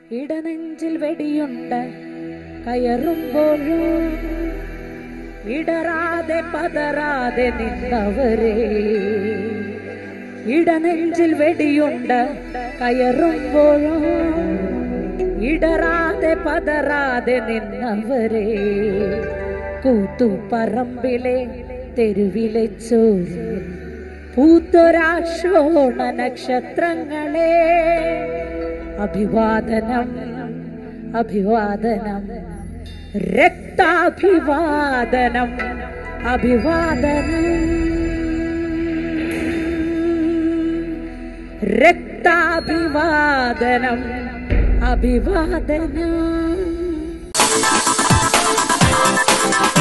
ഇടനെഞ്ചിൽ വെടിയുണ്ട കയറുമ്പോഴും ഇടറാതെ പതറാതെ നിന്നവരെ, ഇടനെഞ്ചിൽ വെടിയുണ്ട കയറുമ്പോഴും ഇടറാതെ പതറാതെ നിന്നവരെ, കൂത്തുപറമ്പിലെ തെരുവിലെ ചോരയിൽ പൂത്തൊരാശോണ നക്ഷത്രങ്ങളെ, അഭിവാദനം അഭിവാദനം രക്താഭിവാദനം അഭിവാദനം രക്താഭിവാദനം അഭിവാദനം.